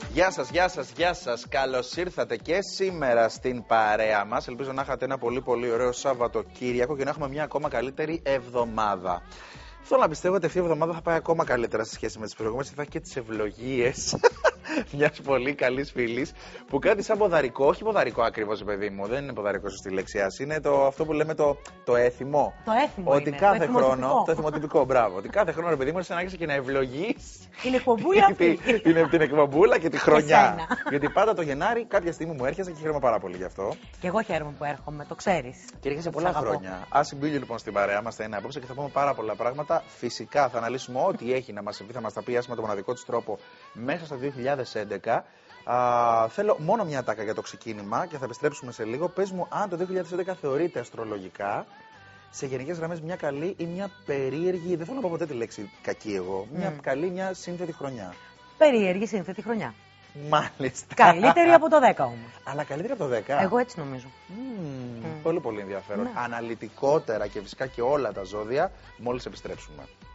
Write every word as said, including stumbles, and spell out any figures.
Γεια σας, γεια σας, γεια σας. Καλώς ήρθατε και σήμερα στην παρέα μας. Ελπίζω να είχατε ένα πολύ πολύ ωραίο Σαββατοκύριακο και να έχουμε μια ακόμα καλύτερη εβδομάδα. Θέλω να πιστεύω ότι αυτή η εβδομάδα θα πάει ακόμα καλύτερα σε σχέση με τις προηγούμενες. Θα έχει και τις ευλογίες μιας πολύ καλής φίλης που κάτι σαν ποδαρικό, όχι ποδαρικό ακριβώς, παιδί μου, δεν είναι ποδαρικό σωστή λέξη, ας, είναι το, αυτό που λέμε το, το έθιμο. Το έθιμο. Ότι είναι, κάθε το χρόνο. Το εθιμοτυπικό, μπράβο. Ότι κάθε χρόνο, ρε παιδί μου, έρχεσαι να άρχισε και να ευλογείς την εκπομπούλα αυτή. την, την εκπομπούλα και τη χρονιά. Εσένα. Γιατί πάντα το Γενάρη κάποια στιγμή μου έρχεσαι και χαίρομαι πάρα πολύ γι' αυτό. Και εγώ χαίρομαι που έρχομαι, το ξέρεις. Και έρχεσαι πολλά χρόνια. Α συμπίλει λοιπόν στην παρέα μας, θα είναι απόψε και θα πούμε πάρα πολλά πράγματα. Φυσικά θα αναλύσουμε ό,τι έχει να μας συμβεί, θα μας τα πει με τον μοναδικό της τρόπο μέσα στο δύο χιλιάδες έντεκα. Α, θέλω μόνο μια τάκα για το ξεκίνημα και θα επιστρέψουμε σε λίγο. Πες μου αν το δύο χιλιάδες έντεκα θεωρείται αστρολογικά σε γενικές γραμμές μια καλή ή μια περίεργη, δεν θέλω να πω ποτέ τη λέξη κακή εγώ, μια mm. καλή, μια σύνθετη χρονιά. Περίεργη σύνθετη χρονιά. Μάλιστα. Καλύτερη από το δέκα όμως. Αλλά καλύτερη από το δέκα. Εγώ έτσι νομίζω. Mm, mm. Πολύ πολύ ενδιαφέρον. Ναι. Αναλυτικότερα και φυσικά και όλα τα ζώδια μόλις επιστρέψουμε.